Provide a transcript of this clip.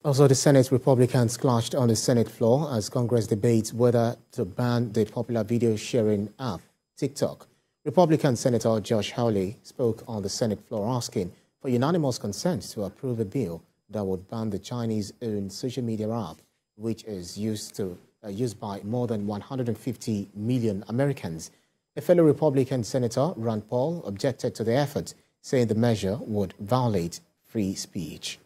Also, the Senate Republicans clashed on the Senate floor as Congress debates whether to ban the popular video sharing app, TikTok. Republican Senator Josh Hawley spoke on the Senate floor asking for unanimous consent to approve a bill that would ban the Chinese-owned social media app, which is used by more than 150 million Americans. A fellow Republican Senator, Rand Paul, objected to the effort, saying the measure would violate free speech.